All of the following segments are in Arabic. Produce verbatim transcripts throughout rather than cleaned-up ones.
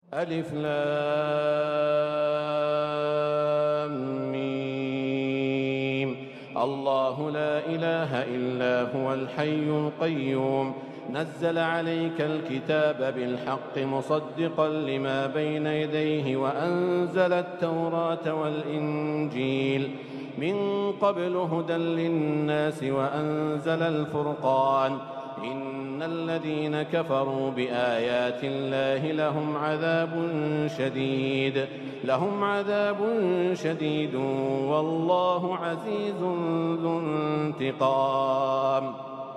ألف لام ميم. الله لا إله إلا هو الحي القيوم نزل عليك الكتاب بالحق مصدقا لما بين يديه وأنزل التوراة والإنجيل من قبل هدى للناس وأنزل الفرقان إن الذين كفروا بآيات الله لهم عذاب شديد لهم عذاب شديد والله عزيز ذو انتقام.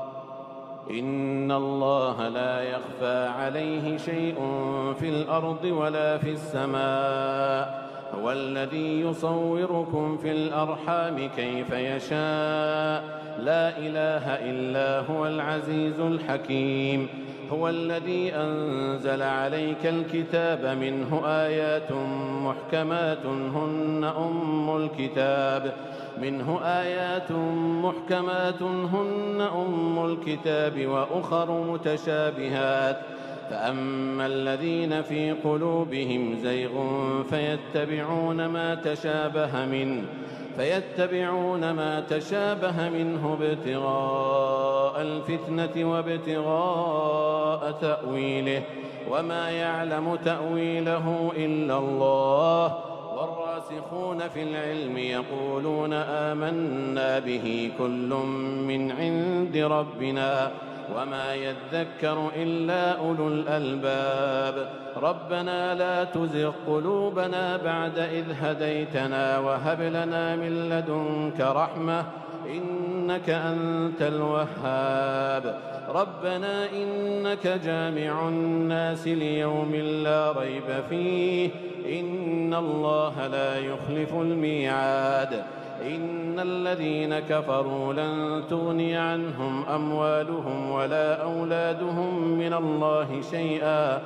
إن الله لا يخفى عليه شيء في الأرض ولا في السماء هو الذي يصوركم في الأرحام كيف يشاء لا إله إلا هو العزيز الحكيم. هو الذي أنزل عليك الكتاب منه آيات محكمات هن أم الكتاب منه آيات محكمات هن أم الكتاب وأخر متشابهات فأما الذين في قلوبهم زيغ فيتبعون ما تشابه منه فيتبعون ما تشابه منه ابتغاء الفتنة وابتغاء تأويله وما يعلم تأويله إلا الله والراسخون في العلم يقولون آمنا به كل من عند ربنا وما يذكر إلا أولو الألباب. ربنا لا تزغ قلوبنا بعد إذ هديتنا وهب لنا من لدنك رحمة إنك أنت الوهاب. ربنا إنك جامع الناس ليوم لا ريب فيه إن الله لا يخلف الميعاد. إن الذين كفروا لن تغني عنهم أموالهم ولا أولادهم من الله شيئا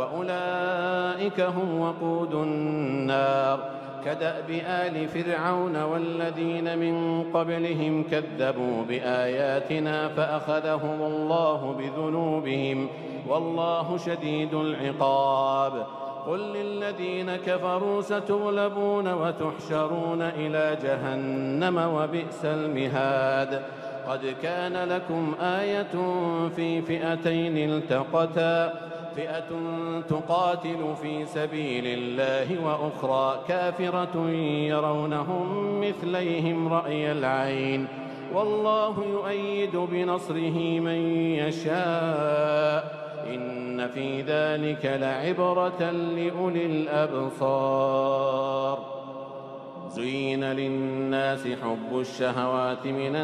وأولئك هم وقود النار. كدأب آل فرعون والذين من قبلهم كذبوا بآياتنا فأخذهم الله بذنوبهم والله شديد العقاب. قل للذين كفروا ستغلبون وتحشرون إلى جهنم وبئس المهاد. قد كان لكم آية في فئتين التقتا فئة تقاتل في سبيل الله وأخرى كافرة يرونهم مثليهم رأي العين والله يؤيد بنصره من يشاء إن في ذلك لعبرة لأولي الأبصار. زين للناس حب الشهوات من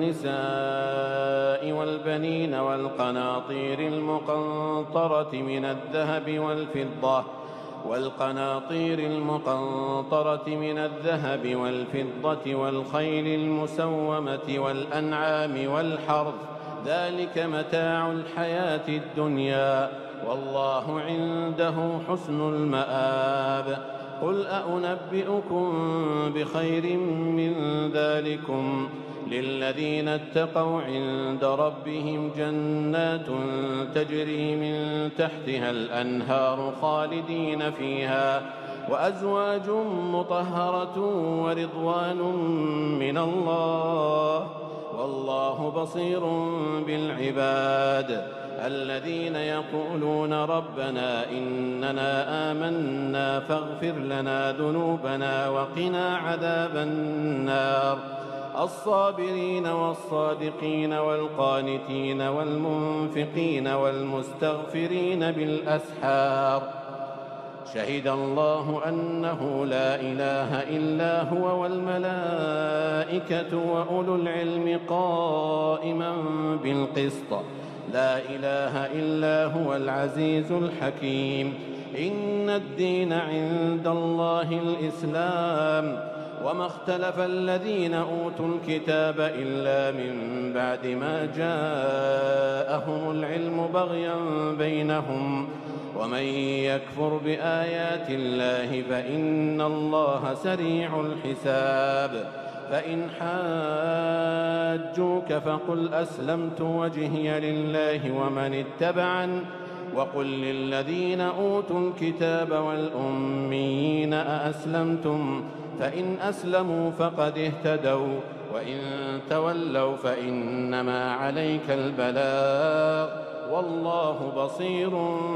النساء والبنين والقناطير المقنطرة من الذهب والفضة والقناطير المقنطرة من الذهب والفضة والخيل المسومة والأنعام والحرث ذلك متاع الحياة الدنيا والله عنده حسن المآب. قل أنبئكم بخير من ذلكم للذين اتقوا عند ربهم جنات تجري من تحتها الأنهار خالدين فيها وأزواج مطهرة ورضوان من الله والله بصير بالعباد. الذين يقولون ربنا إننا آمنا فاغفر لنا ذنوبنا وقنا عذاب النار. الصابرين والصادقين والقانتين والمنفقين والمستغفرين بالأسحار. شهد الله أنه لا إله إلا هو والملائكة وأولو العلم قائما بالقسط لا إله إلا هو العزيز الحكيم. إن الدين عند الله الإسلام وما اختلف الذين أوتوا الكتاب إلا من بعد ما جاءهم العلم بغيا بينهم ومن يكفر بآيات الله فإن الله سريع الحساب. فإن حاجوك فقل أسلمت وجهي لله ومن اتبعن وقل للذين أوتوا الكتاب والأميين أأسلمتم فإن أسلموا فقد اهتدوا وإن تولوا فإنما عليك البلاغ والله بصير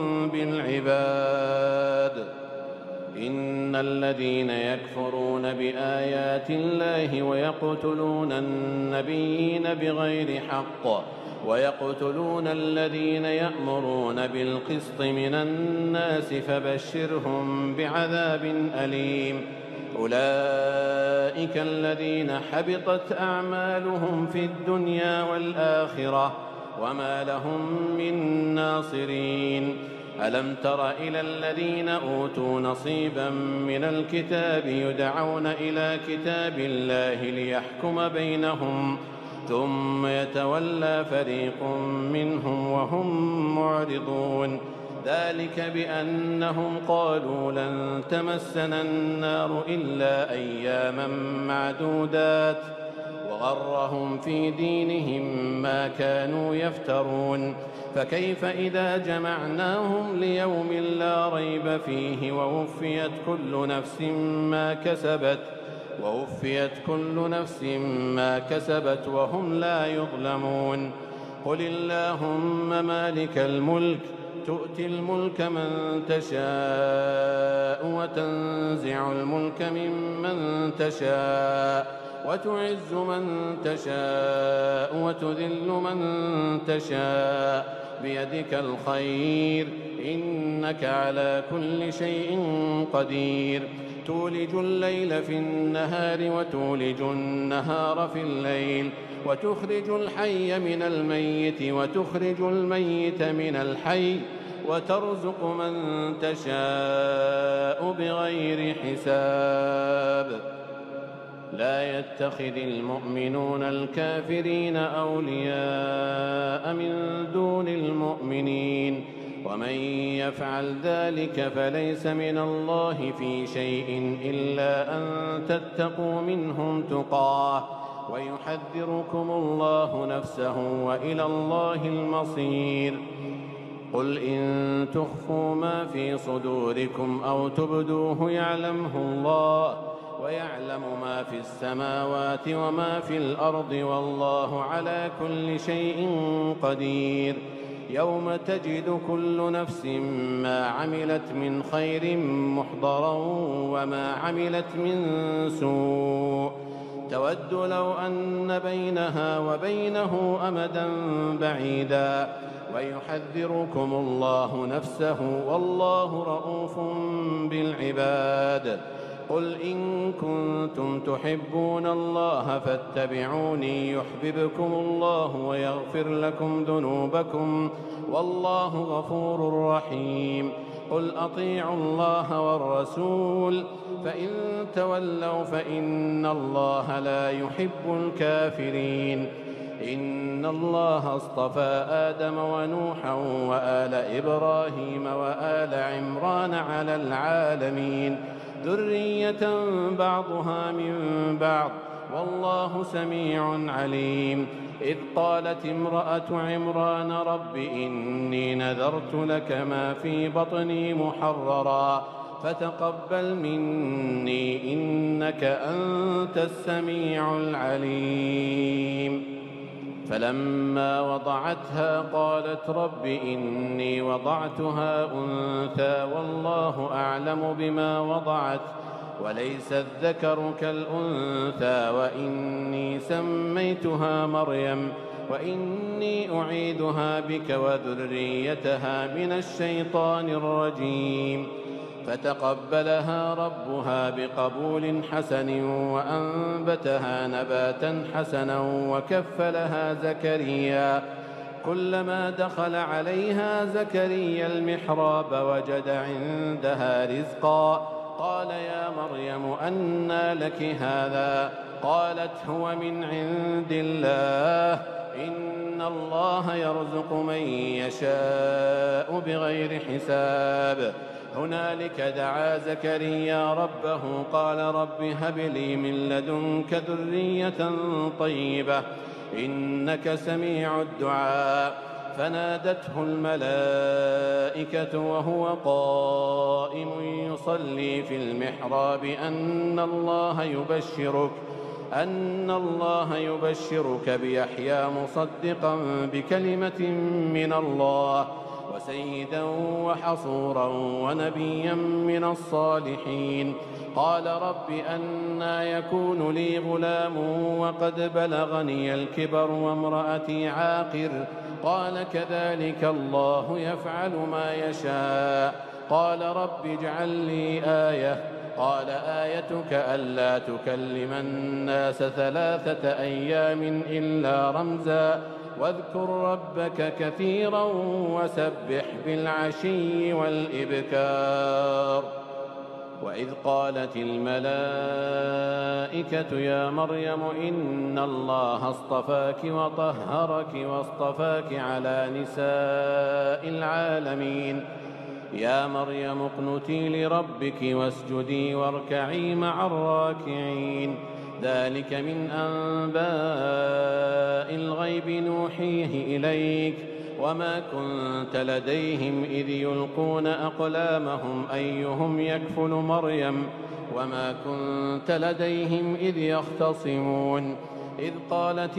بالعباد. إن الذين يكفرون بآيات الله ويقتلون النبيين بغير حق ويقتلون الذين يأمرون بالقسط من الناس فبشرهم بعذاب أليم. أولئك الذين حبطت أعمالهم في الدنيا والآخرة وما لهم من ناصرين. ألم تر إلى الذين أوتوا نصيبا من الكتاب يدعون إلى كتاب الله ليحكم بينهم ثم يتولى فريق منهم وهم معرضون. ذلك بأنهم قالوا لن تمسنا النار إلا أياما معدودات وغرهم في دينهم ما كانوا يفترون. فكيف إذا جمعناهم ليوم لا ريب فيه ووفيت كل نفس ما كسبت ووفيت كل نفس ما كسبت وهم لا يظلمون. قل اللهم مالك الملك تؤتي الملك من تشاء وتنزع الملك ممن تشاء وتعز من تشاء وتذل من تشاء بيدك الخير إنك على كل شيء قدير. تولج الليل في النهار وتولج النهار في الليل وتخرج الحي من الميت وتخرج الميت من الحي وترزق من تشاء بغير حساب. لا يتخذ المؤمنون الكافرين أولياء من دون المؤمنين ومن يفعل ذلك فليس من الله في شيء إلا أن تتقوا منهم تقاه ويحذركم الله نفسه وإلى الله المصير. قل إن تخفوا ما في صدوركم أو تبدوه يعلمه الله ويعلم ما في السماوات وما في الأرض والله على كل شيء قدير. يوم تجد كل نفس ما عملت من خير محضرا وما عملت من سوء تود لو أن بينها وبينه أمدا بعيدا ويحذركم الله نفسه والله رءوف بالعباد. قل إن كنتم تحبون الله فاتبعوني يحببكم الله ويغفر لكم ذنوبكم والله غفور رحيم. قل أطيعوا الله والرسول فإن تولوا فإن الله لا يحب الكافرين. إن الله اصطفى آدم ونوحا وآل إبراهيم وآل عمران على العالمين ذرية بعضها من بعض والله سميع عليم. إذ قالت امرأة عمران رب إني نذرت لك ما في بطني محررا فتقبل مني إنك أنت السميع العليم. فلما وضعتها قالت رب إني وضعتها أنثى والله أعلم بما وضعت وليس الذكر كالأنثى وإني سميتها مريم وإني أعيدها بك وذريتها من الشيطان الرجيم. فتقبلها ربها بقبول حسن وأنبتها نباتا حسنا وكفلها زكريا. كلما دخل عليها زكريا المحراب وجد عندها رزقا قال يا مريم أنى لك هذا قالت هو من عند الله إن الله يرزق من يشاء بغير حساب. هنالك دعا زكريا ربه قال رب هب لي من لدنك ذرية طيبة إنك سميع الدعاء. فنادته الملائكة وهو قائم يصلي في المحراب أن الله يبشرك أن الله يبشرك بيحيى مصدقا بكلمة من الله وسيدا وحصورا ونبيا من الصالحين. قال رب أنى يكون لي غلام وقد بلغني الكبر وامرأتي عاقر؟ قال كذلك الله يفعل ما يشاء. قال رب اجعل لي آية. قال آيتك ألا تكلم الناس ثلاثة أيام إلا رمزا واذكر ربك كثيرا وسبح بالعشي والإبكار. وإذ قالت الملائكة يا مريم إن الله اصطفاك وطهرك واصطفاك على نساء العالمين. يا مريم اقنتي لربك واسجدي واركعي مع الراكعين. ذلك من أنباء الغيب نوحيه إليك وما كنت لديهم إذ يلقون أقلامهم أيهم يكفل مريم وما كنت لديهم إذ يختصمون. إذ قالت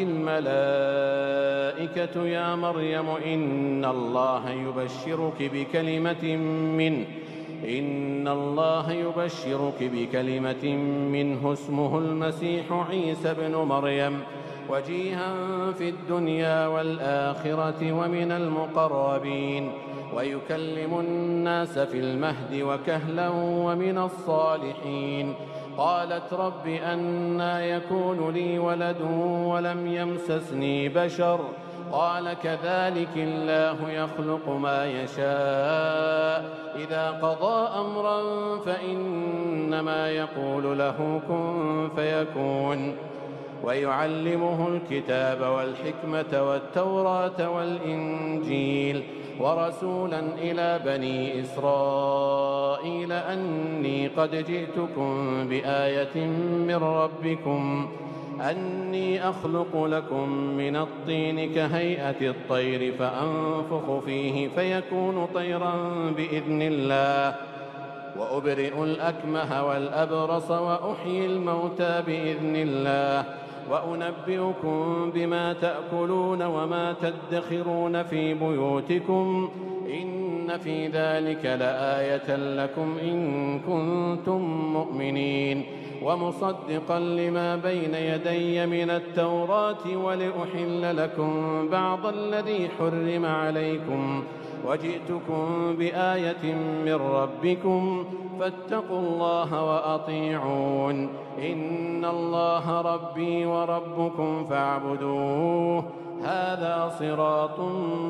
الملائكة يا مريم إن الله يبشرك بكلمة منه إن الله يبشرك بكلمة منه اسمه المسيح عيسى ابن مريم وجيها في الدنيا والآخرة ومن المقربين ويكلم الناس في المهد وكهلا ومن الصالحين. قالت رب أنى يكون لي ولد ولم يمسسني بشر؟ قال كذلك الله يخلق ما يشاء إذا قضى أمرا فإنما يقول له كن فيكون. ويعلمه الكتاب والحكمة والتوراة والإنجيل ورسولا إلى بني إسرائيل أني قد جئتكم بآية من ربكم أني أخلق لكم من الطين كهيئة الطير فأنفخ فيه فيكون طيرا بإذن الله وأبرئ الأكمه والأبرص وأحيي الموتى بإذن الله وأنبئكم بما تأكلون وما تدخرون في بيوتكم إن في ذلك لآية لكم إن كنتم مؤمنين. ومصدقا لما بين يدي من التوراة ولأحل لكم بعض الذي حرم عليكم وجئتكم بآية من ربكم فاتقوا الله وأطيعون إن الله ربي وربكم فاعبدوه هذا صراط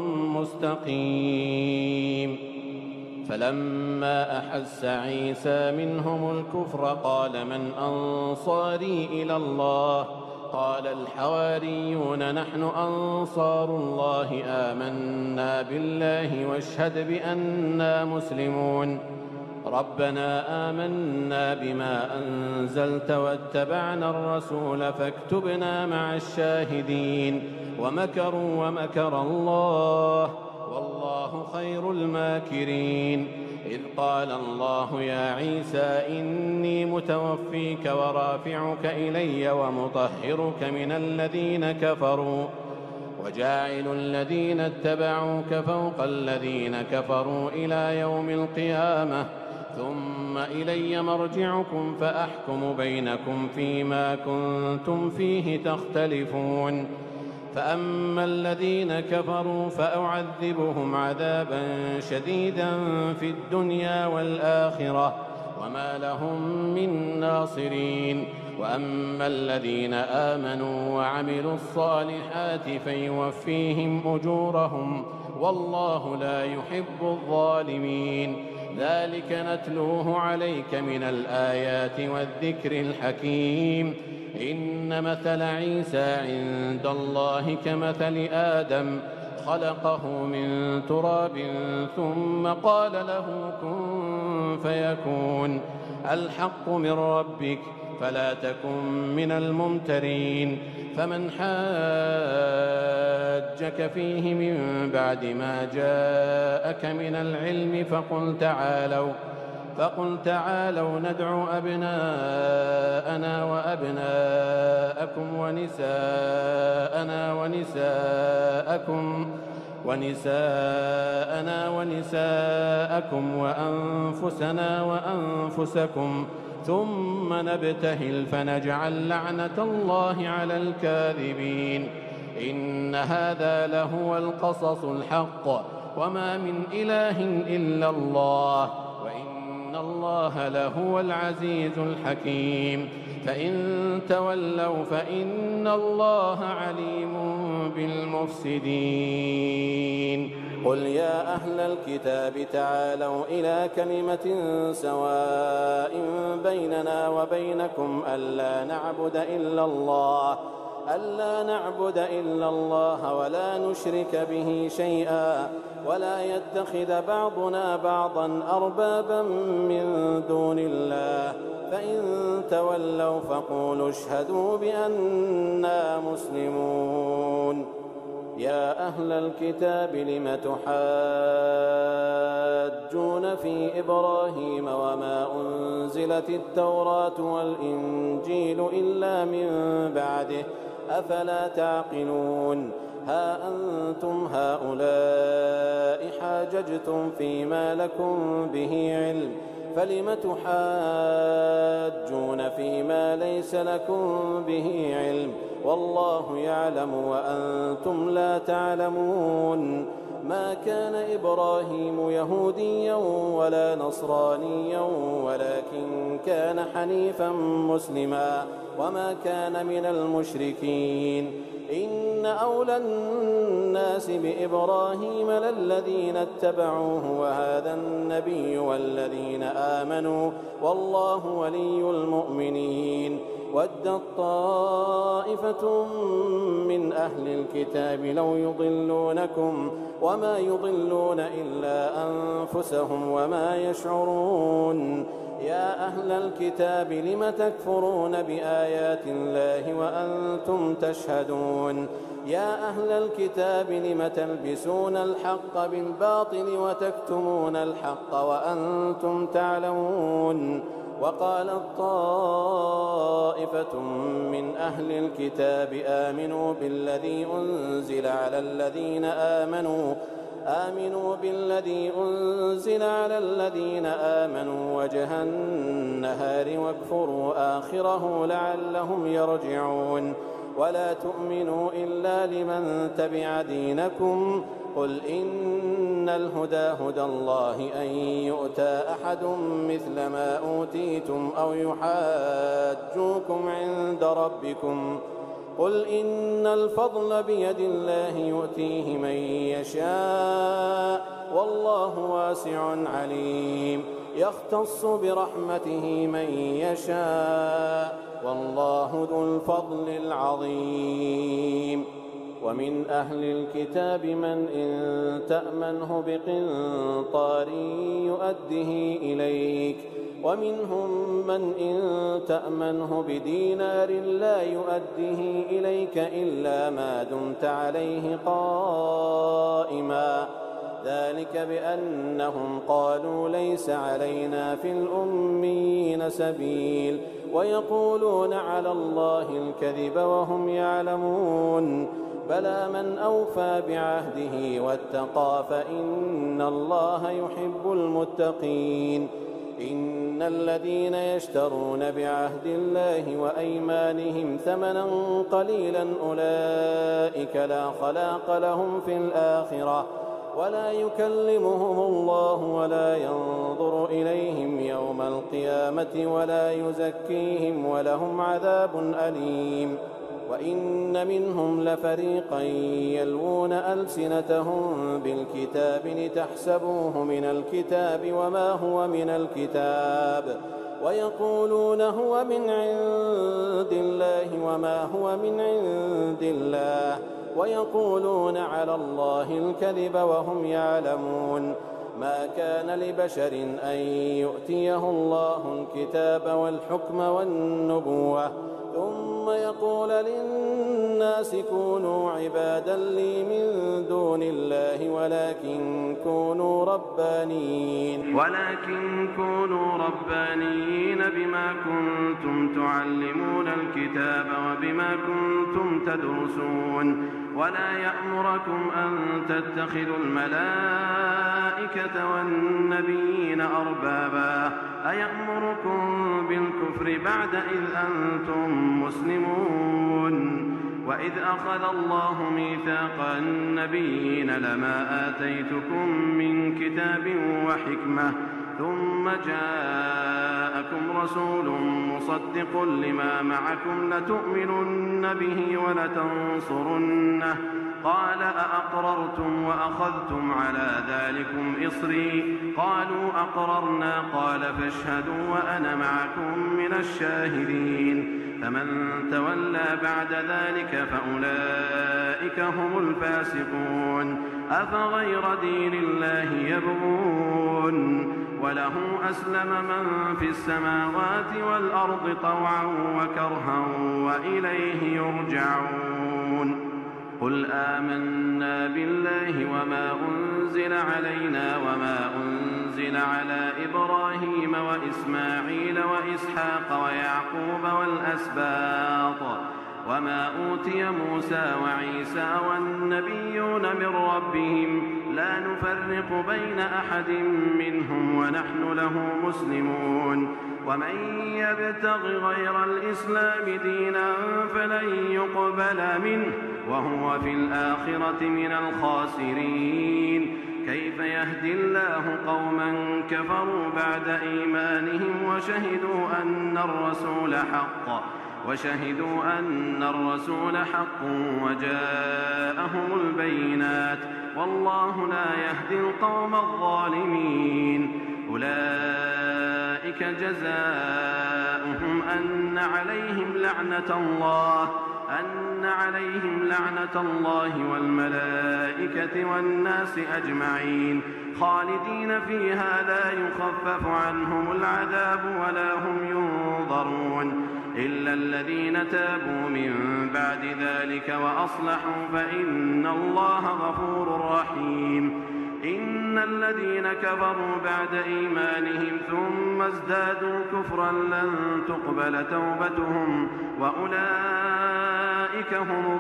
مستقيم. فلما أحس عيسى منهم الكفر قال من أنصاري إلى الله؟ قال الحواريون نحن أنصار الله آمنا بالله واشهد بأننا مسلمون. ربنا آمنا بما أنزلت واتبعنا الرسول فاكتبنا مع الشاهدين. ومكروا ومكر الله والله خير الماكرين. إذ قال الله يا عيسى إني متوفيك ورافعك إلي ومطهرك من الذين كفروا وجاعل الذين اتبعوك فوق الذين كفروا إلى يوم القيامة ثم إلي مرجعكم فأحكم بينكم فيما كنتم فيه تختلفون. فأما الذين كفروا فأعذبهم عذابا شديدا في الدنيا والآخرة وما لهم من ناصرين. وأما الذين آمنوا وعملوا الصالحات فيوفيهم أجورهم والله لا يحب الظالمين. ذلك نتلوه عليك من الآيات والذكر الحكيم. إن مثل عيسى عند الله كمثل آدم خلقه من تراب ثم قال له كن فيكون. الحق من ربك فلا تكن من الممترين. فمن حاجك فيه من بعد ما جاءك من العلم فقل تعالوا فقل تعالوا ندع أبناءنا وأبناءكم ونساءنا ونساءكم ونساءنا ونساءكم وأنفسنا وأنفسكم ثم نبتهل فنجعل لعنة الله على الكاذبين. إن هذا لهو القصص الحق وما من إله إلا الله وإن الله لهو العزيز الحكيم. فإن تولوا فإن الله عليم بالمفسدين. قل يا أهل الكتاب تعالوا إلى كلمة سواء بيننا وبينكم ألا نعبد إلا الله ألا نعبد إلا الله ولا نشرك به شيئا ولا يتخذ بعضنا بعضا أربابا من دون الله فإن تولوا فقولوا اشهدوا بأننا مسلمون. يا أهل الكتاب لم تحاجون في إبراهيم وما أنزلت التوراة والإنجيل إلا من بعده أفلا تعقلون. ها أنتم هؤلاء حاججتم فيما لكم به علم فلم تحاجون فيما ليس لكم به علم والله يعلم وأنتم لا تعلمون. ما كان إبراهيم يهوديا ولا نصرانيا ولكن كان حنيفا مسلما وما كان من المشركين. إن أولى الناس بإبراهيم للذين اتبعوه وهذا النبي والذين آمنوا والله ولي المؤمنين. ودت طائفة من أهل الكتاب لو يضلونكم وما يضلون إلا أنفسهم وما يشعرون. يا أهل الكتاب لم تكفرون بآيات الله وأنتم تشهدون. يا أهل الكتاب لم تلبسون الحق بالباطل وتكتمون الحق وأنتم تعلمون. وقالت طائفة من أهل الكتاب آمنوا بالذي أنزل على الذين آمنوا آمنوا بالذي أنزل على الذين آمنوا وجه النهار واكفروا آخره لعلهم يرجعون. ولا تؤمنوا إلا لمن تبع دينكم قل إن الهدى هدى الله أن يؤتى أحد مثل ما أوتيتم أو يحاجوكم عند ربكم قل إن الفضل بيد الله يؤتيه من يشاء والله واسع عليم. يختص برحمته من يشاء والله ذو الفضل العظيم. ومن أهل الكتاب من إن تأمنه بقنطار يؤده إليك ومنهم من إن تأمنه بدينار لا يؤده إليك إلا ما دمت عليه قائما ذلك بأنهم قالوا ليس علينا في الأميين سبيل ويقولون على الله الكذب وهم يعلمون. بلى من أوفى بعهده واتقى فإن الله يحب المتقين. إن الذين يشترون بعهد الله وأيمانهم ثمنا قليلا أولئك لا خلاق لهم في الآخرة ولا يكلمهم الله ولا ينظر إليهم يوم القيامة ولا يزكيهم ولهم عذاب أليم. وإن منهم لفريقا يلوون ألسنتهم بالكتاب لتحسبوه من الكتاب وما هو من الكتاب ويقولون هو من عند الله وما هو من عند الله ويقولون على الله الكذب وهم يعلمون. ما كان لبشر أن يؤتيه الله الكتاب والحكم والنبوة ثم يقول للناس كونوا عبادا لي من دون الله ولكن كونوا ربانيين ولكن كونوا ربانيين بما كنتم تعلمون الكتاب وبما كنتم تدرسون ولا يأمركم أن تتخذوا الملائكة والنبيين أربابا أيأمركم بالكفر بعد إذ أنتم مسلمون وإذ أخذ الله ميثاق النبيين لما آتيتكم من كتاب وحكمة ثم جاءكم رسول مصدق لما معكم لتؤمنن به ولتنصرنه قال أأقررتم وأخذتم على ذلكم إصري قالوا أقررنا قال فاشهدوا وأنا معكم من الشاهدين فمن تولى بعد ذلك فأولئك هم الفاسقون أفغير دين الله يبغون وله أسلم من في السماوات والأرض طوعا وكرها وإليه يرجعون قل آمنا بالله وما أنزل علينا وما أنزل على إبراهيم وإسماعيل وإسحاق ويعقوب والأسباط وما أوتي موسى وعيسى والنبيون من ربهم لا نفرق بين أحد منهم ونحن له مسلمون ومن يبتغ غير الإسلام دينا فلن يقبل منه وهو في الآخرة من الخاسرين كيف يهدي الله قوما كفروا بعد إيمانهم وشهدوا أن الرسول حق وشهدوا أن الرسول حق وجاءهم البينات والله لا يهدي القوم الظالمين أولئك جزاؤهم أن عليهم لعنة الله أن عليهم لعنة الله والملائكة والناس أجمعين خالدين فيها لا يخفف عنهم العذاب ولا هم ينظرون إلا الذين تابوا من بعد ذلك وأصلحوا فإن الله غفور رحيم إن الذين كفروا بعد إيمانهم ثم ازدادوا كفرا لن تقبل توبتهم وأولئك هم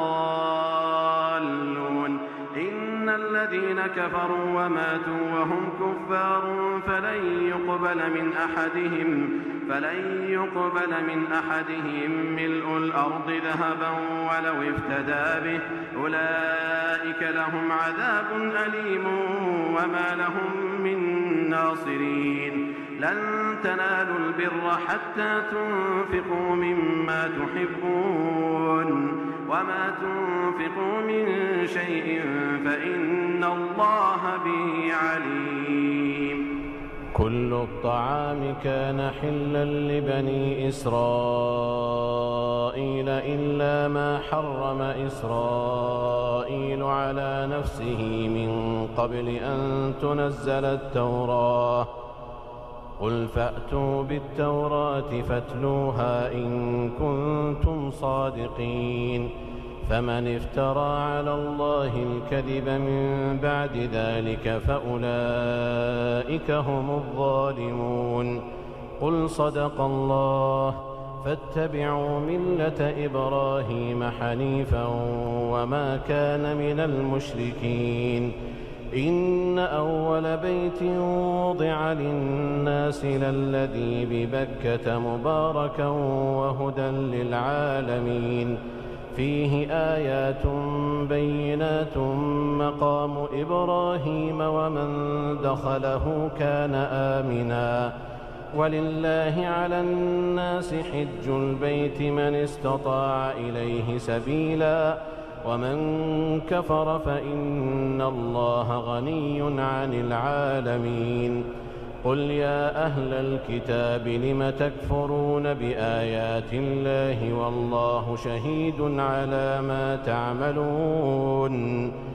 الضالون إن الذين كفروا وماتوا وهم كفار فلن يقبل من أحدهم فلن يقبل من أحدهم ملء الأرض ذهبا ولو افتدى به أولئك لهم عذاب أليم وما لهم من ناصرين لن تنالوا البر حتى تنفقوا مما تحبون وما تنفقوا من شيء فإن الله به عليم كل الطعام كان حلا لبني إسرائيل إلا ما حرم إسرائيل على نفسه من قبل أن تنزل التوراة قل فأتوا بالتوراة فاتلوها إن كنتم صادقين فمن افترى على الله الكذب من بعد ذلك فأولئك هم الظالمون قل صدق الله فاتبعوا ملة إبراهيم حنيفا وما كان من المشركين إن أول بيت وضع للناس للذي ببكة مباركا وهدى للعالمين فيه آيات بينات مقام إبراهيم ومن دخله كان آمنا ولله على الناس حج البيت من استطاع إليه سبيلا ومن كفر فإن الله غني عن العالمين قل يا أهل الكتاب لم تكفرون بآيات الله والله شهيد على ما تعملون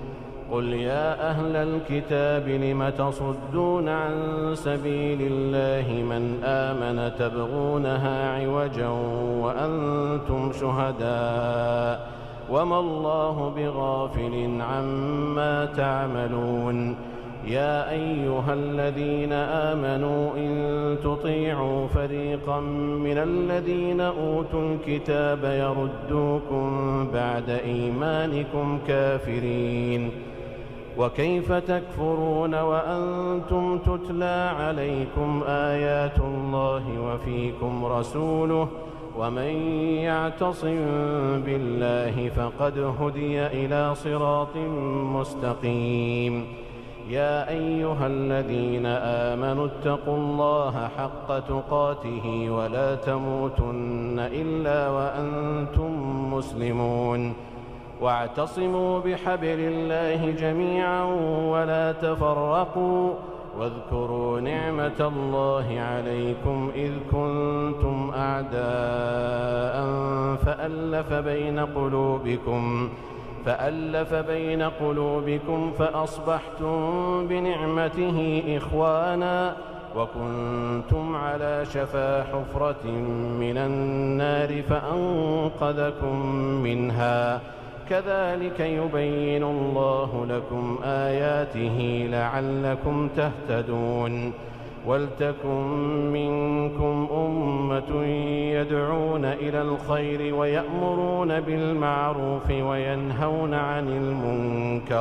قل يا أهل الكتاب لم تصدون عن سبيل الله من آمن تبغونها عوجا وأنتم شهداء وما الله بغافل عما تعملون يا أيها الذين آمنوا إن تطيعوا فريقا من الذين أوتوا الكتاب يردوكم بعد إيمانكم كافرين وكيف تكفرون وأنتم تتلى عليكم آيات الله وفيكم رسوله ومن يعتصم بالله فقد هدي إلى صراط مستقيم يا أيها الذين آمنوا اتقوا الله حق تقاته ولا تموتن إلا وأنتم مسلمون واعتصموا بحبل الله جميعا ولا تفرقوا واذكروا نعمة الله عليكم إذ كنتم أعداء فألف بين قلوبكم فألف بين قلوبكم فأصبحتم بنعمته إخوانا وكنتم على شفا حفرة من النار فأنقذكم منها كذلك يبين الله لكم آياته لعلكم تهتدون ولتكن منكم أمة يدعون إلى الخير ويأمرون بالمعروف وينهون عن المنكر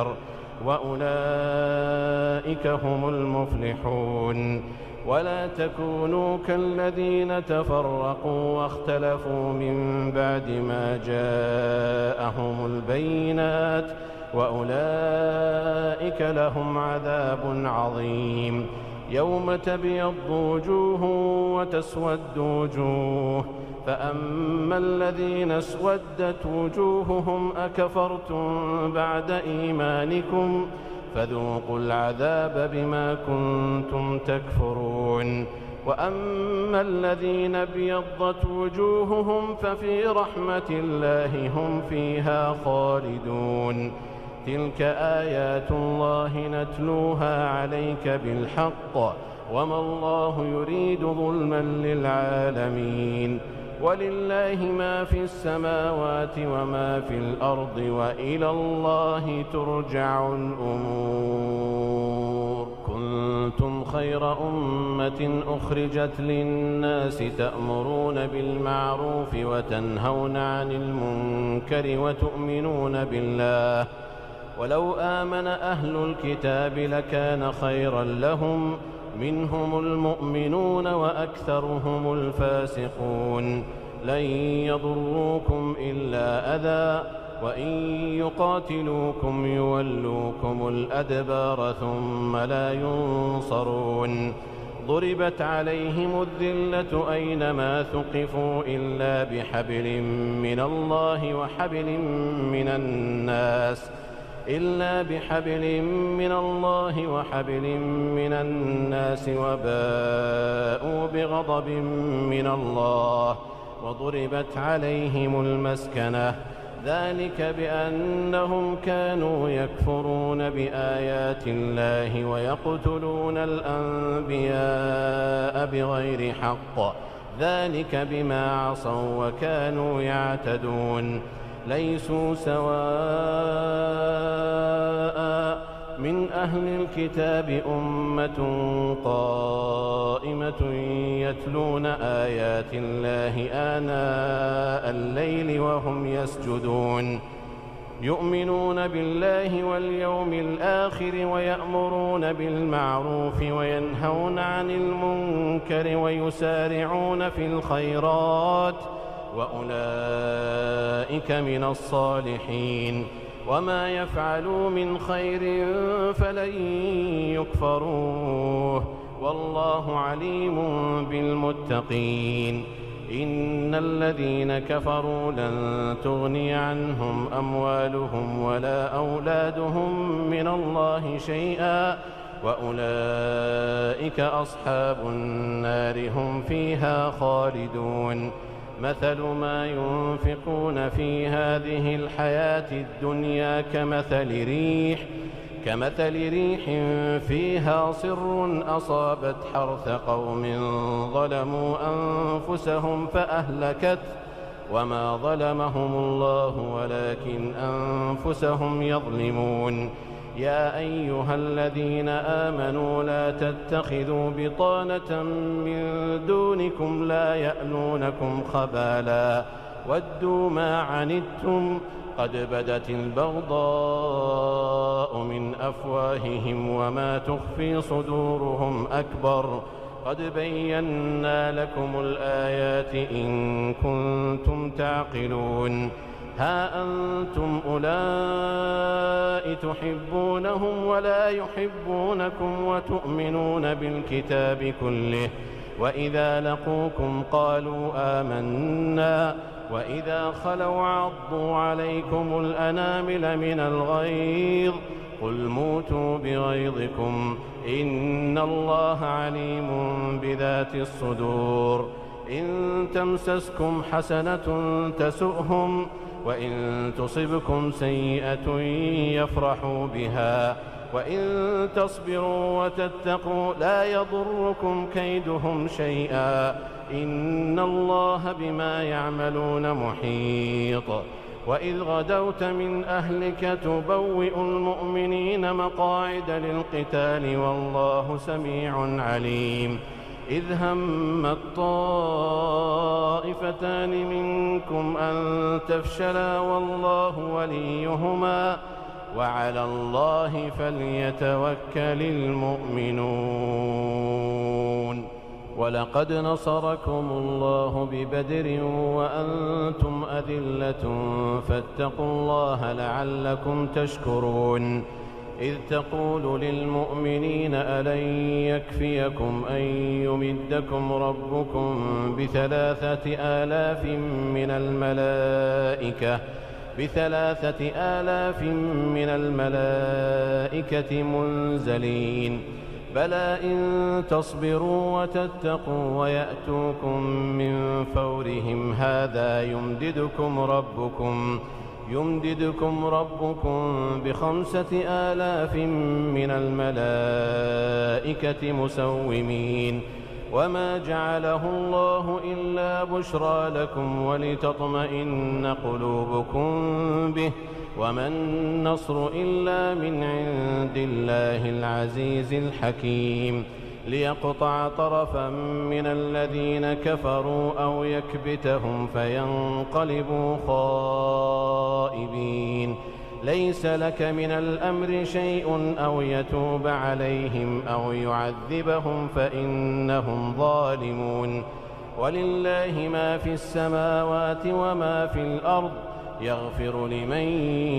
وأولئك هم المفلحون ولا تكونوا كالذين تفرقوا واختلفوا من بعد ما جاءهم البينات وأولئك لهم عذاب عظيم يوم تبيض وجوه وتسود وجوه فأما الذين اسودت وجوههم أكفرتم بعد إيمانكم فذوقوا العذاب بما كنتم تكفرون وأما الذين ابيضت وجوههم ففي رحمة الله هم فيها خالدون تلك آيات الله نتلوها عليك بالحق وما الله يريد ظلما للعالمين ولله ما في السماوات وما في الأرض وإلى الله ترجع الأمور كنتم خير أمة أخرجت للناس تأمرون بالمعروف وتنهون عن المنكر وتؤمنون بالله ولو آمن أهل الكتاب لكان خيرا لهم منهم المؤمنون وأكثرهم الفاسقون لن يضروكم إلا أذى وإن يقاتلوكم يولوكم الأدبار ثم لا ينصرون ضربت عليهم الذلة أينما ثقفوا إلا بحبل من الله وحبل من الناس إلا بحبل من الله وحبل من الناس وباءوا بغضب من الله وضربت عليهم المسكنة ذلك بأنهم كانوا يكفرون بآيات الله ويقتلون الأنبياء بغير حق ذلك بما عصوا وكانوا يعتدون ليسوا سواء من أهل الكتاب أمة قائمة يتلون آيات الله آناء الليل وهم يسجدون يؤمنون بالله واليوم الآخر ويأمرون بالمعروف وينهون عن المنكر ويسارعون في الخيرات وأولئك من الصالحين وما يفعلوا من خير فلن يكفروه والله عليم بالمتقين إن الذين كفروا لن تغني عنهم أموالهم ولا أولادهم من الله شيئا وأولئك أصحاب النار هم فيها خالدون مثل ما ينفقون في هذه الحياة الدنيا كمثل ريح كمثل ريح فيها صر أصابت حرث قوم ظلموا أنفسهم فأهلكت وما ظلمهم الله ولكن أنفسهم يظلمون يا أيها الذين آمنوا لا تتخذوا بطانة من دونكم لا يألونكم خبالا ودوا ما عنتم قد بدت البغضاء من أفواههم وما تخفي صدورهم أكبر قد بينا لكم الآيات إن كنتم تعقلون ها أنتم أولئك تحبونهم ولا يحبونكم وتؤمنون بالكتاب كله وإذا لقوكم قالوا آمنا وإذا خلوا عضوا عليكم الأنامل من الغيظ قل موتوا بغيظكم إن الله عليم بذات الصدور إن تمسسكم حسنة تسؤهم وإن تصبكم سيئة يفرحوا بها وإن تصبروا وتتقوا لا يضركم كيدهم شيئا إن الله بما يعملون محيط وإذ غدوت من أهلك تبوئ المؤمنين مقاعد للقتال والله سميع عليم إذ هم الطائفتان منكم أن تفشلا والله وليهما وعلى الله فليتوكل المؤمنون ولقد نصركم الله ببدر وأنتم أذلة فاتقوا الله لعلكم تشكرون إذ تقول للمؤمنين ألن يكفيكم أن يمدكم ربكم بثلاثة آلاف من الملائكة بثلاثة آلاف من الملائكة منزلين بلى إن تصبروا وتتقوا ويأتوكم من فورهم هذا يمددكم ربكم يمددكم ربكم بخمسة آلاف من الملائكة مسومين وما جعله الله إلا بشرى لكم ولتطمئن قلوبكم به وما النصر إلا من عند الله العزيز الحكيم ليقطع طرفا من الذين كفروا أو يكبتهم فينقلبوا خائبين ليس لك من الأمر شيء أو يتوب عليهم أو يعذبهم فإنهم ظالمون ولله ما في السماوات وما في الأرض يغفر لمن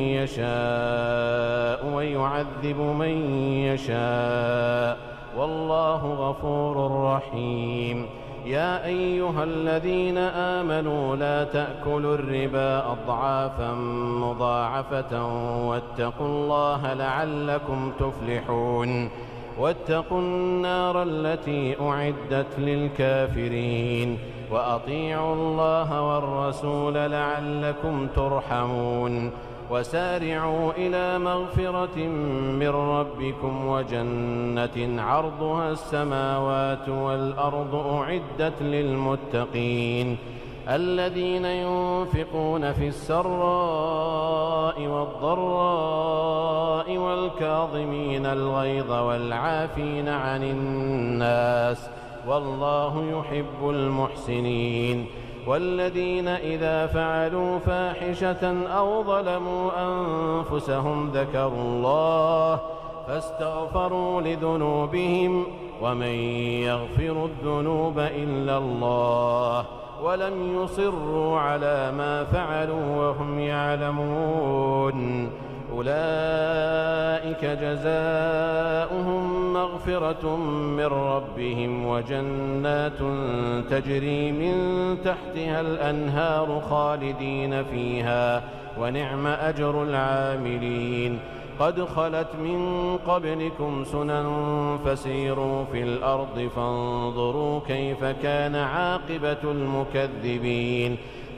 يشاء ويعذب من يشاء والله غفور رحيم يا أيها الذين آمنوا لا تأكلوا الربا أضعافا مضاعفة واتقوا الله لعلكم تفلحون واتقوا النار التي أعدت للكافرين وأطيعوا الله والرسول لعلكم ترحمون وسارعوا إلى مغفرة من ربكم وجنة عرضها السماوات والأرض أعدت للمتقين الذين ينفقون في السراء والضراء والكاظمين الغيظ والعافين عن الناس والله يحب المحسنين والذين إذا فعلوا فاحشة أو ظلموا أنفسهم ذكروا الله فاستغفروا لذنوبهم ومن يغفر الذنوب إلا الله ولم يصروا على ما فعلوا وهم يعلمون أولئك جزاؤهم مغفرة من ربهم وجنات تجري من تحتها الأنهار خالدين فيها ونعم أجر العاملين قد خلت من قبلكم سنن فسيروا في الأرض فانظروا كيف كان عاقبة المكذبين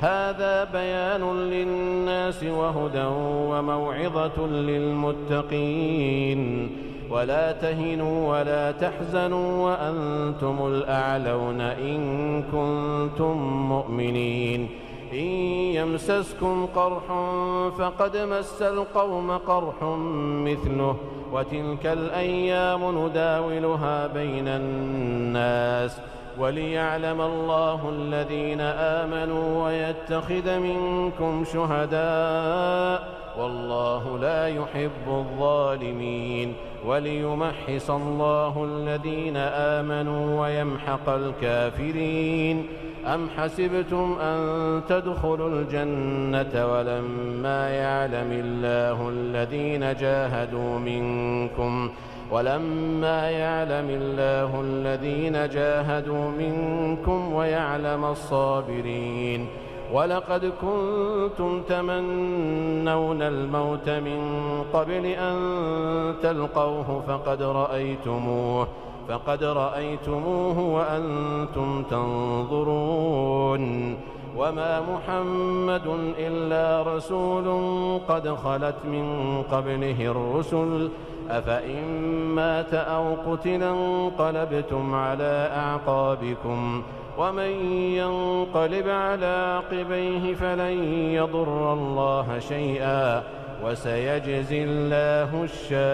هذا بيان للناس وهدى وموعظة للمتقين. ولا تهنوا ولا تحزنوا وأنتم الأعلون إن كنتم مؤمنين. إن يمسسكم قرح فقد مس القوم قرح مثله وتلك الأيام نداولها بين الناس وليعلم الله الذين آمنوا ويتخذ منكم شهداء والله لا يحب الظالمين وليمحص الله الذين آمنوا ويمحق الكافرين. أم حسبتم أن تدخلوا الجنة ولما يعلم الله الذين جاهدوا منكم ولما يعلم الله الذين جاهدوا منكم ويعلم الصابرين. ولقد كنتم تمنون الموت من قبل أن تلقوه فقد رأيتموه فقد رأيتموه وأنتم تنظرون. وما محمد إلا رسول قد خلت من قبله الرسل أفإن مات أو قتل انقلبتم على أعقابكم ومن ينقلب على عقبيه فلن يضر الله شيئا وسيجزي الله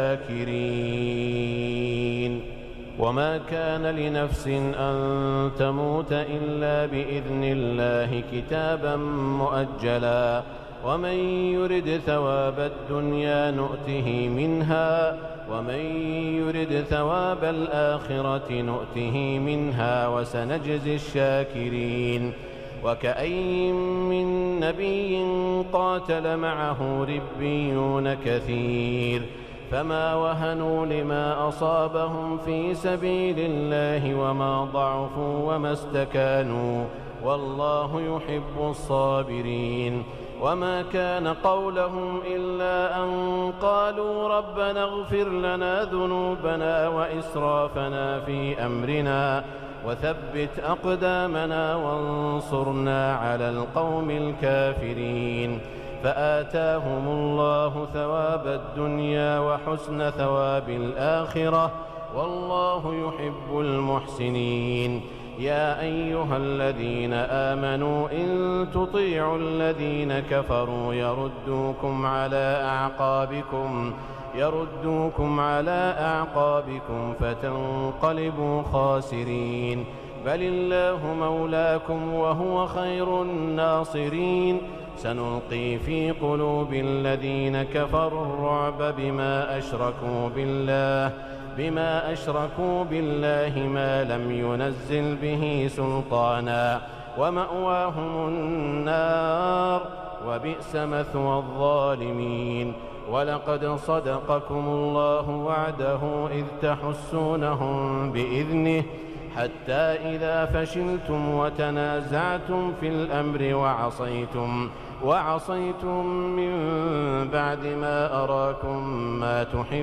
الشاكرين. وما كان لنفس أن تموت إلا بإذن الله كتابا مؤجلا ومن يرد ثواب الدنيا نؤته منها ومن يرد ثواب الآخرة نؤته منها وسنجزي الشاكرين. وكأين من نبي قاتل معه ربيون كثير فما وهنوا لما أصابهم في سبيل الله وما ضعفوا وما استكانوا والله يحب الصابرين. وما كان قولهم إلا أن قالوا ربنا اغفر لنا ذنوبنا وإسرافنا في أمرنا وثبت أقدامنا وانصرنا على القوم الكافرين. فآتاهم الله ثواب الدنيا وحسن ثواب الآخرة والله يحب المحسنين. يا أيها الذين آمنوا إن تطيعوا الذين كفروا يردوكم على أعقابكم يردوكم على أعقابكم فتنقلبوا خاسرين. بل الله مولاكم وهو خير الناصرين. سنلقي في قلوب الذين كفروا الرعب بما أشركوا بالله بما أشركوا بالله ما لم ينزل به سلطانا ومأواهم النار وبئس مثوى الظالمين. ولقد صدقكم الله وعده إذ تحسونهم بإذنه حتى إذا فشلتم وتنازعتم في الأمر وعصيتم وعصيتم من بعد ما أراكم ما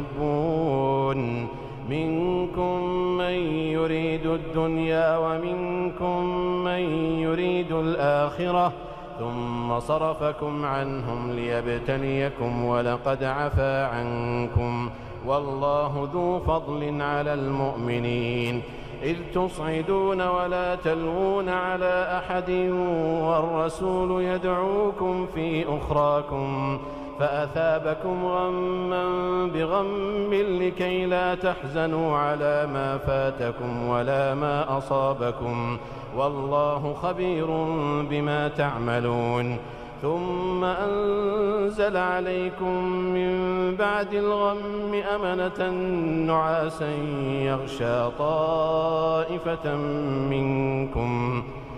تحبون منكم من يريد الدنيا ومنكم من يريد الآخرة ثم صرفكم عنهم ليبتليكم ولقد عفا عنكم والله ذو فضل على المؤمنين. إذ تصعدون ولا تلوون على أحد والرسول يدعوكم في أخراكم فأثابكم غما بغم لكي لا تحزنوا على ما فاتكم ولا ما أصابكم والله خبير بما تعملون. ثم أنزل عليكم من بعد الغم أمنة نعاسا يغشى طائفة منكم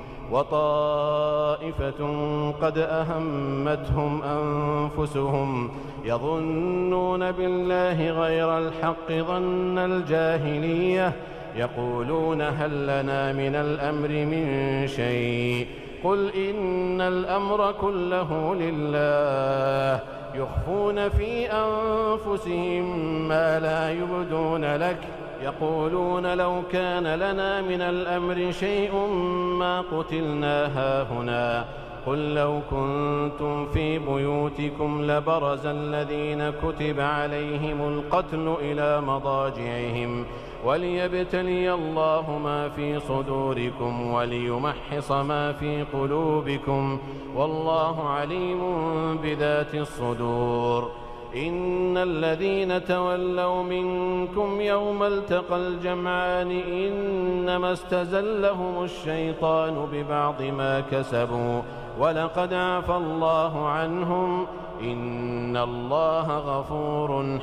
وطائفة قد أهمتهم أنفسهم يظنون بالله غير الحق ظن الجاهلية يقولون هل لنا من الأمر من شيء قل إن الأمر كله لله يخفون في أنفسهم ما لا يبدون لك يقولون لو كان لنا من الأمر شيء ما قتلنا هاهنا قل لو كنتم في بيوتكم لبرز الذين كتب عليهم القتل إلى مضاجعهم وليبتلي الله ما في صدوركم وليمحص ما في قلوبكم والله عليم بذات الصدور. إن الذين تولوا منكم يوم التقى الجمعان إنما استزلهم الشيطان ببعض ما كسبوا ولقد عفى الله عنهم إن الله غفور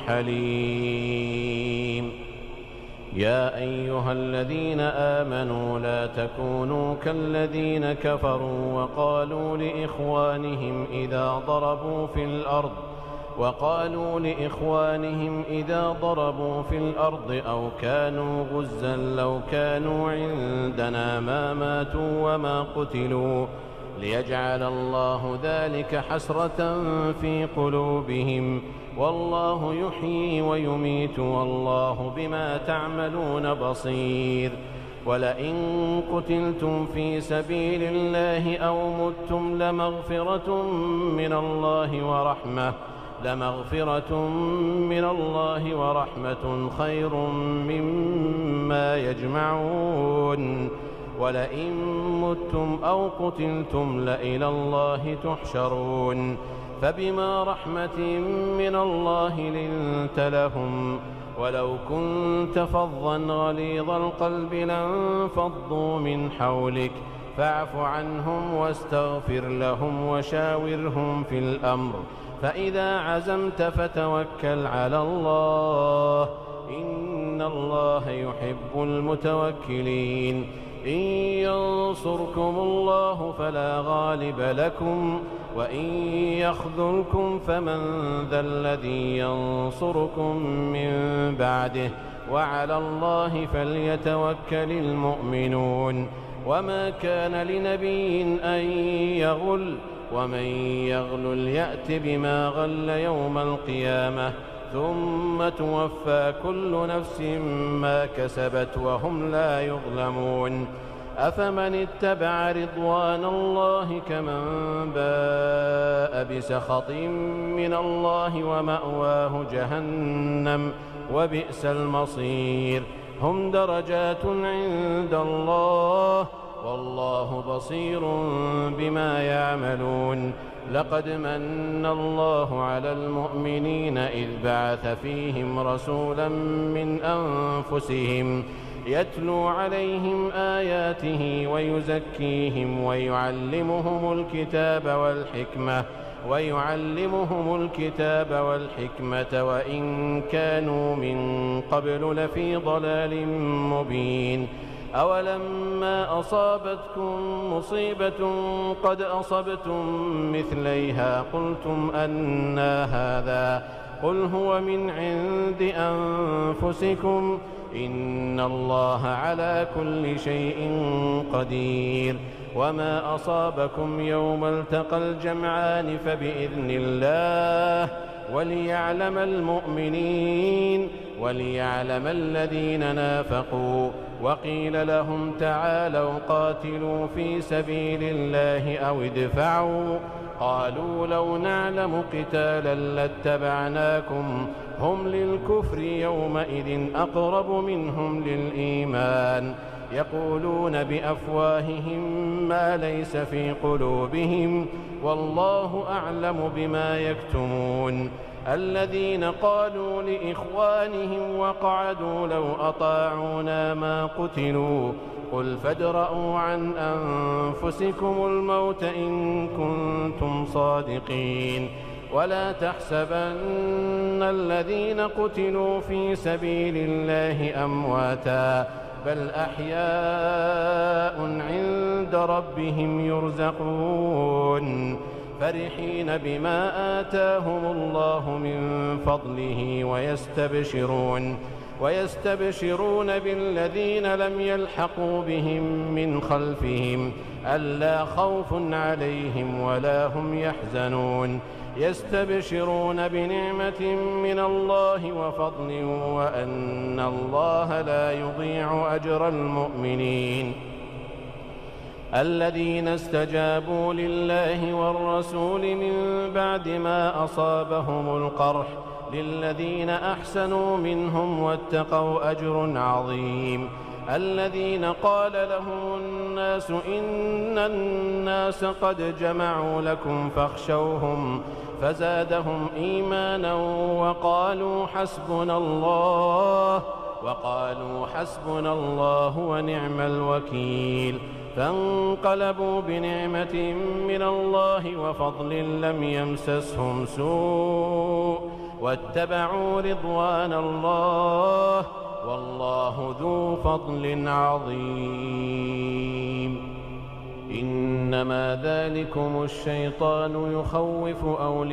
حليم. يا أيها الذين آمنوا لا تكونوا كالذين كفروا وقالوا لإخوانهم إذا ضربوا في الأرض وقالوا لإخوانهم إذا ضربوا في الأرض أو كانوا غزا لو كانوا عندنا ما ماتوا وما قتلوا ليجعل الله ذلك حسرة في قلوبهم والله يحيي ويميت والله بما تعملون بصير. ولئن قتلتم في سبيل الله أو متم لمغفرة من الله ورحمة لمغفرة من الله ورحمة خير مما يجمعون. ولئن متم أو قتلتم لإلى الله تحشرون. فبما رحمة من الله لنت لهم ولو كنت فظا غليظ القلب لانفضوا من حولك فاعف عنهم واستغفر لهم وشاورهم في الأمر فإذا عزمت فتوكل على الله إن الله يحب المتوكلين. إن ينصركم الله فلا غالب لكم وإن يخذلكم فمن ذا الذي ينصركم من بعده وعلى الله فليتوكل المؤمنون. وما كان لنبي أن يغل ومن يغلل يأت بما غل يوم القيامة ثم توفى كل نفس ما كسبت وهم لا يظلمون. أفمن اتبع رضوان الله كمن باء بسخط من الله ومأواه جهنم وبئس المصير. هم درجات عند الله والله بصير بما يعملون. لقد من الله على المؤمنين إذ بعث فيهم رسولا من أنفسهم يتلو عليهم آياته ويزكيهم ويعلمهم الكتاب والحكمة ويعلمهم الكتاب والحكمة وإن كانوا من قبل لفي ضلال مبين. أولما أصابتكم مصيبة قد أصبتم مثليها قلتم أنى هذا قل هو من عند أنفسكم إن الله على كل شيء قدير. وما أصابكم يوم التقى الجمعان فبإذن الله وليعلم المؤمنين وليعلم الذين نافقوا. وقيل لهم تعالوا قاتلوا في سبيل الله أو ادفعوا قالوا لو نعلم قتالا لاتبعناكم هم للكفر يومئذ أقرب منهم للإيمان يقولون بأفواههم ما ليس في قلوبهم والله أعلم بما يكتمون. الذين قالوا لإخوانهم وقعدوا لو أطاعونا ما قتلوا قل فادرءوا عن أنفسكم الموت إن كنتم صادقين. ولا تحسبن الذين قتلوا في سبيل الله أمواتا بل أحياء عند ربهم يرزقون فرحين بما آتاهم الله من فضله ويستبشرون ويستبشرون بالذين لم يلحقوا بهم من خلفهم ألا خوف عليهم ولا هم يحزنون يستبشرون بنعمة من الله وفضل وأن الله لا يضيع أجر المؤمنين. الذين استجابوا لله والرسول من بعد ما أصابهم القرح للذين أحسنوا منهم واتقوا أجر عظيم. الذين قال لهم الناس إن الناس قد جمعوا لكم فاخشوهم فزادهم إيمانا وقالوا حسبنا الله وقالوا حسبنا الله ونعم الوكيل. فانقلبوا بنعمة من الله وفضل لم يمسسهم سوء واتبعوا رضوان الله والله ذو فضل عظيم. إنما ذلكم الشيطان يخوف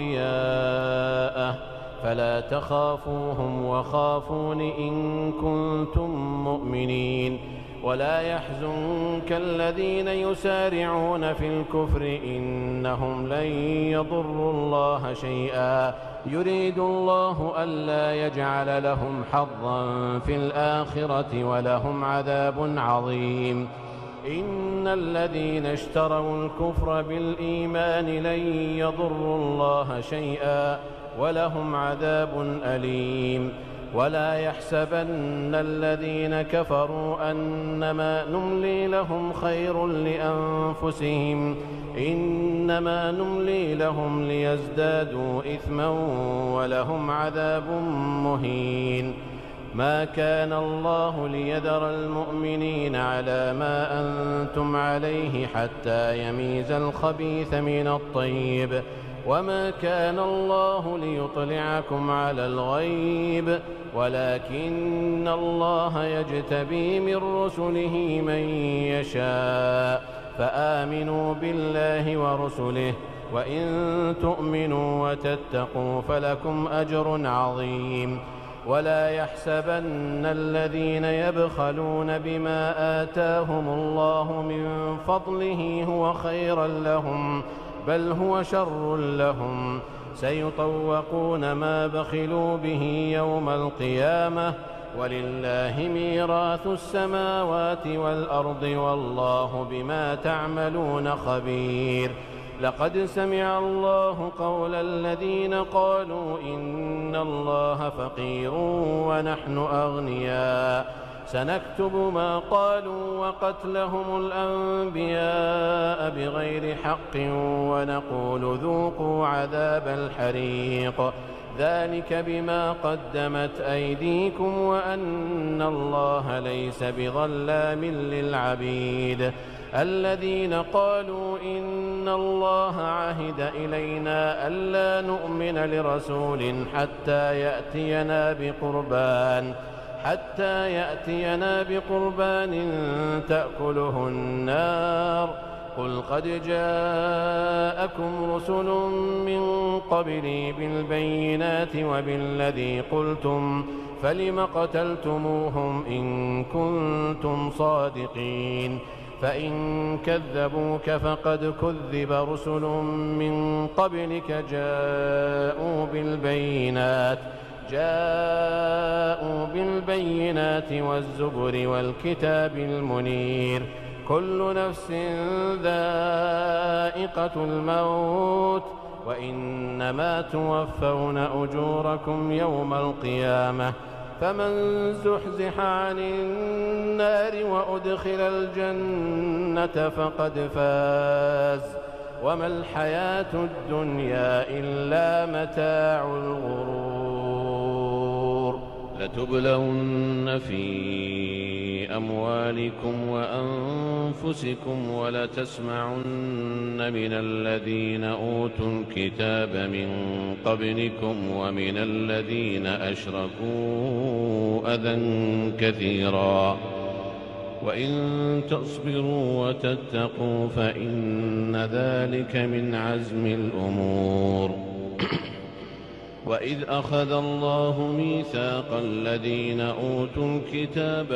أولياءه فلا تخافوهم وخافون إن كنتم مؤمنين. ولا يحزنك الذين يسارعون في الكفر إنهم لن يضروا الله شيئا يريد الله ألا يجعل لهم حظا في الآخرة ولهم عذاب عظيم. إن الذين اشتروا الكفر بالإيمان لن يضروا الله شيئا ولهم عذاب أليم. ولا يحسبن الذين كفروا أنما نملي لهم خير لأنفسهم إنما نملي لهم ليزدادوا إثما ولهم عذاب مهين. ما كان الله ليذر المؤمنين على ما أنتم عليه حتى يميز الخبيث من الطيب وما كان الله ليطلعكم على الغيب ولكن الله يجتبي من رسله من يشاء فآمنوا بالله ورسله وإن تؤمنوا وتتقوا فلكم أجر عظيم. ولا يحسبن الذين يبخلون بما آتاهم الله من فضله هو خيرا لهم بل هو شر لهم سيطوقون ما بخلوا به يوم القيامة ولله ميراث السماوات والأرض والله بما تعملون خبير. لقد سمع الله قول الذين قالوا إن الله فقير ونحن أغنياء سنكتب ما قالوا وقتلهم الأنبياء بغير حق ونقول ذوقوا عذاب الحريق ذلك بما قدمت أيديكم وأن الله ليس بظلام للعبيد. الذين قالوا إن الله عهد إلينا ألا نؤمن لرسول حتى يأتينا بقربان حتى يأتينا بقربان تأكله النار قل قد جاءكم رسل من قبلي بالبينات وبالذي قلتم فلم قتلتموهم إن كنتم صادقين. فإن كذبوك فقد كذب رسل من قبلك جاءوا بالبينات جاءوا بالبينات والزبر والكتاب المنير كل نفس ذائقة الموت وإنما توفون أجوركم يوم القيامة فمن زحزح عن النار وأدخل الجنة فقد فاز وما الحياة الدنيا إلا متاع الغرور. لتبلون في أموالكم وأنفسكم ولتسمعن من الذين أوتوا الكتاب من قبلكم ومن الذين أشركوا أذى كثيرا وإن تصبروا وتتقوا فإن ذلك من عزم الأمور. وإذ أخذ الله ميثاق الذين أوتوا الكتاب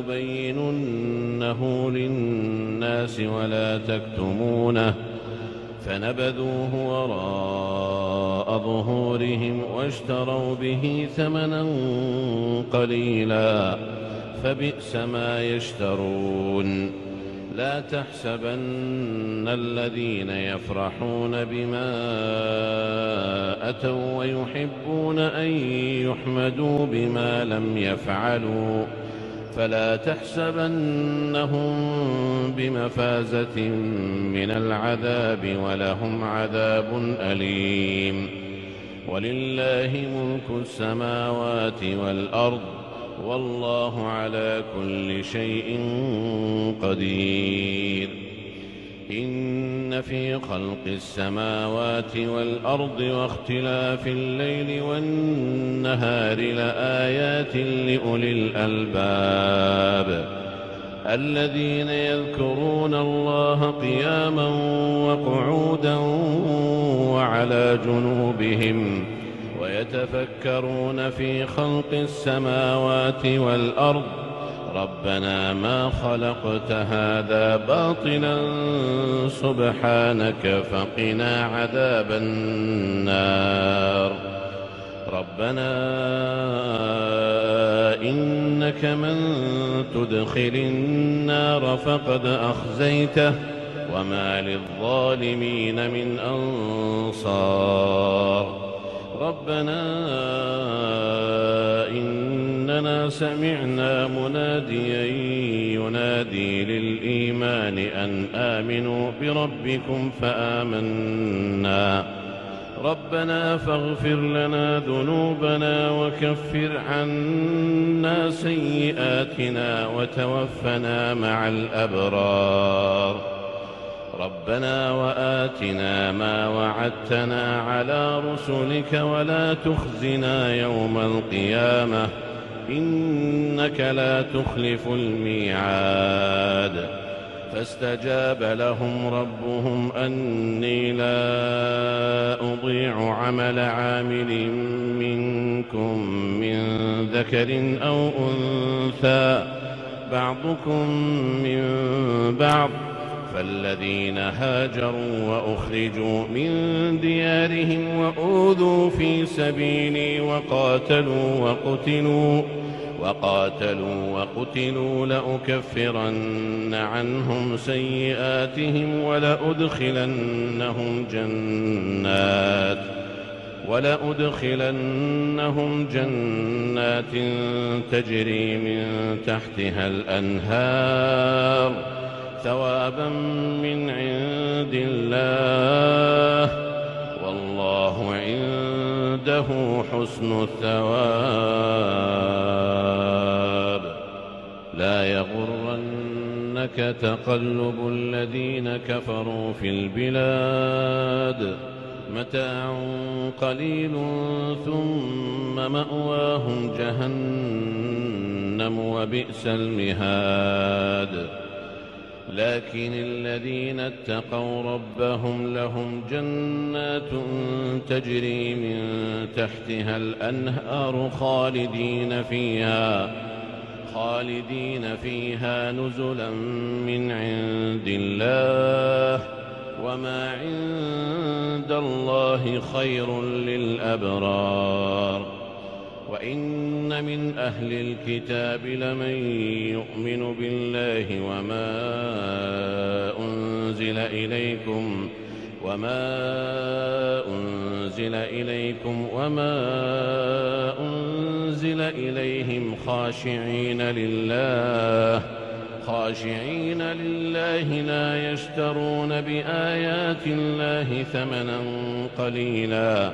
لتبيننه للناس ولا تكتمونه فنبذوه وراء ظهورهم واشتروا به ثمنا قليلا فبئس ما يشترون. لا تحسبن الذين يفرحون بما أتوا ويحبون أن يحمدوا بما لم يفعلوا فلا تحسبنهم بمفازة من العذاب ولهم عذاب أليم. ولله ملك السماوات والأرض والله على كل شيء قدير. إن في خلق السماوات والأرض واختلاف الليل والنهار لآيات لأولي الألباب الذين يذكرون الله قياما وقعودا وعلى جنوبهم ويتفكرون في خلق السماوات والأرض ربنا ما خلقت هذا باطلا سبحانك فقنا عذاب النار. ربنا إنك من تدخل النار فقد أخزيته وما للظالمين من أنصار. ربنا إننا سمعنا مناديا ينادي للإيمان أن آمنوا بربكم فآمنا ربنا فاغفر لنا ذنوبنا وكفر عنا سيئاتنا وتوفنا مع الأبرار. ربنا وآتنا ما وعدتنا على رسلك ولا تخزنا يوم القيامة إنك لا تخلف الميعاد. فاستجاب لهم ربهم أني لا أضيع عمل عامل منكم من ذكر أو أنثى بعضكم من بعض فالذين هاجروا وأخرجوا من ديارهم وأوذوا في سبيلي وقاتلوا وقتلوا وقاتلوا وقتلوا لأكفرن عنهم سيئاتهم ولأدخلنهم جنات ولأدخلنهم جنات تجري من تحتها الأنهار ثوابا من عند الله والله عنده حسن الثواب. لا يغرنك تقلب الذين كفروا في البلاد متاع قليل ثم مأواهم جهنم وبئس المهاد. لكن الذين اتقوا ربهم لهم جنات تجري من تحتها الأنهار خالدين فيها خالدين فيها نزلا من عند الله وما عند الله خير للأبرار. وإن من أهل الكتاب لمن يؤمن بالله وما أنزل إليكم وما أنزل إليكم وما أنزل إليهم خاشعين لله خاشعين لله لا يشترون بآيات الله ثمنا قليلا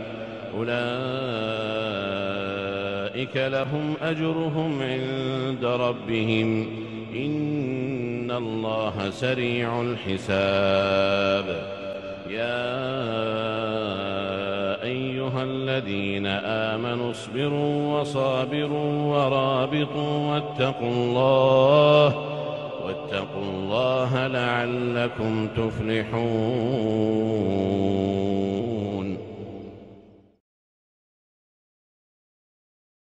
أولئك لهم أجرهم عند ربهم إن الله سريع الحساب. يا أيها الذين آمنوا اصبروا وصابروا ورابطوا واتقوا الله واتقوا الله لعلكم تفلحون.